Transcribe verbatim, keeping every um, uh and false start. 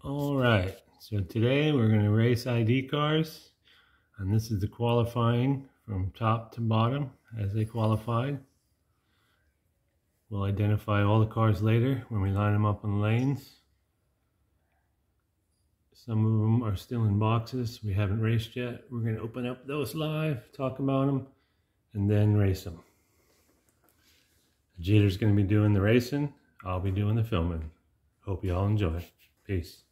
Alright, so today we're going to race I D cars, and this is the qualifying from top to bottom as they qualified. We'll identify all the cars later when we line them up on lanes. Some of them are still in boxes we haven't raced yet. We're going to open up those live, talk about them, and then race them. Jeter's going to be doing the racing. I'll be doing the filming. Hope you all enjoy. Peace.